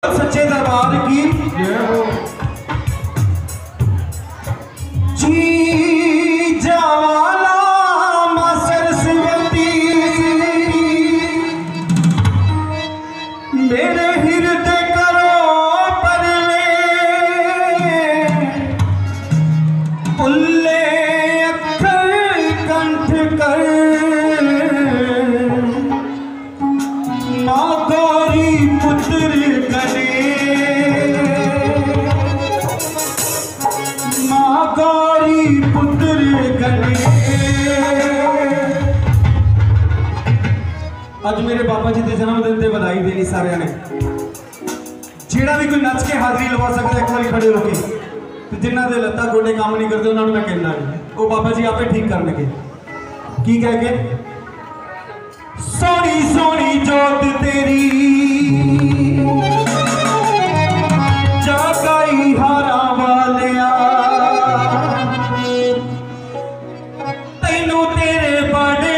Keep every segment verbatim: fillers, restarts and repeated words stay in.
सच्चे दरबार की जी जवाला मां सरस्वती मेरे हृदय करो परले पुल्ले अक्षर कंठ कर मां गौरी पुत्र अज मेरे बाबा जी के जन्मदिन की बधाई देनी सारे ने जेड़ा भी कोई नच के हाजरी लवा सकता एक बार खड़े होके तो जिन्हों के लत्ता गोडे काम नहीं करते उन्होंने मैं कहना नहीं वो बाबा जी आपे ठीक करनगे की कह के सोनी सोनी जोत तेरी जगाई हारा वालिया तैनू तेरे बड़े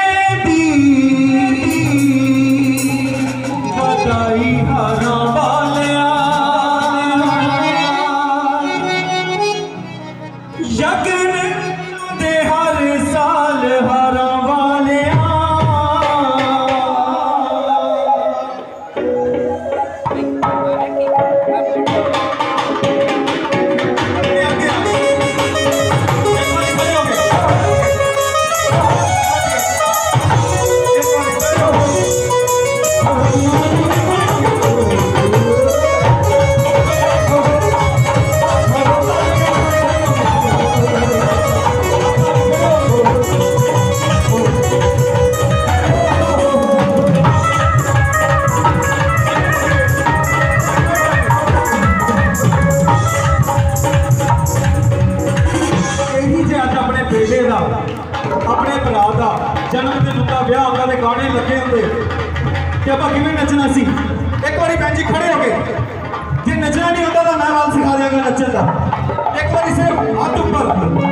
अपने भरा का जन्मदिन का ब्याह होता तो गाने लगे होंगे कि आप किमें नचना सी एक बार भैन जी खड़े हो गए जे नचना नहीं होता तो मैं वाल सिखा देगा नचन का एक बार सिर्फ हाथ ऊपर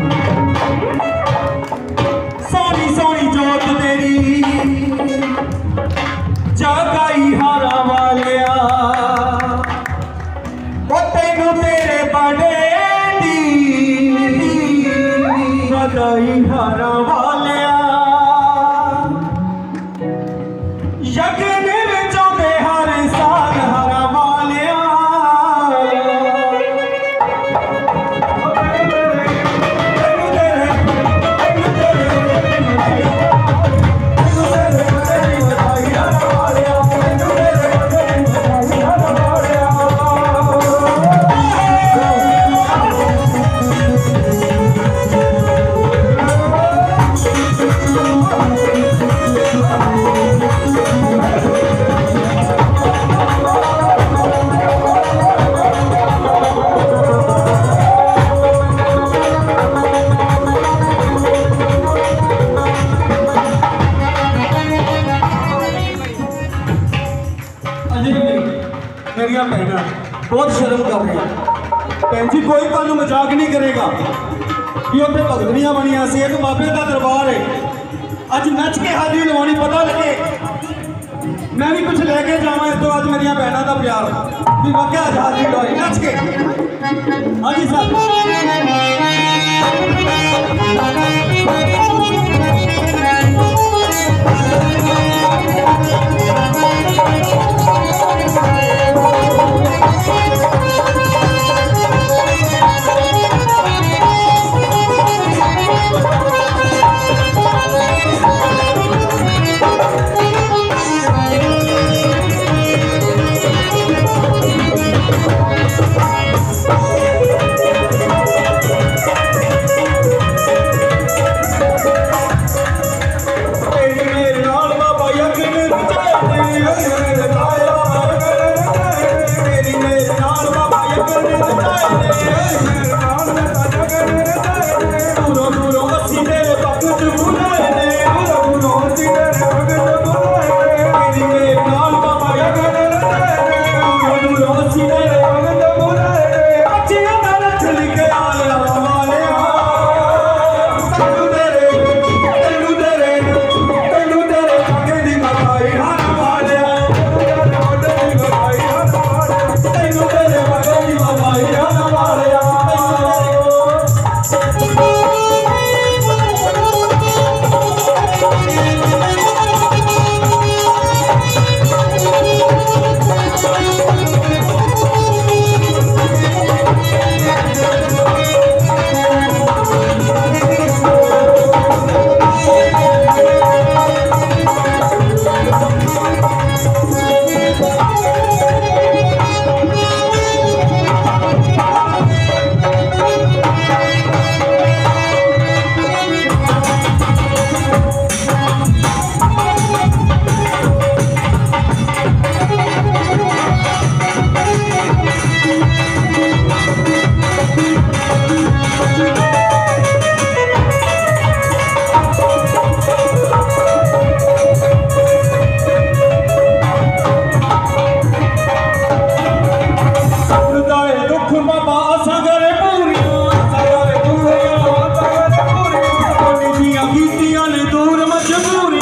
सोनी सोनी जोत तेरी जगाई हारा वालिया वो तैनू तेरे बड़े बधाई हारा वालिया यज्ञ विचों दे हर साल हारा वालिया मेरिया भैन बहुत शर्म कर रही है भैन जी कोई तुहानू मजाक नहीं करेगा कि उत्थे भगतनियां बनिया सी एक बाबे का दरबार है अज नच के हाजरी लवानी पता लगे मैं भी कुछ लेके जावा इस तो अज मेरिया भैनों का प्यार भी वाकई अज हाजरी लवाई नच के हाँ जी सर मेरे नाल बाबा यज्ञ जमूरी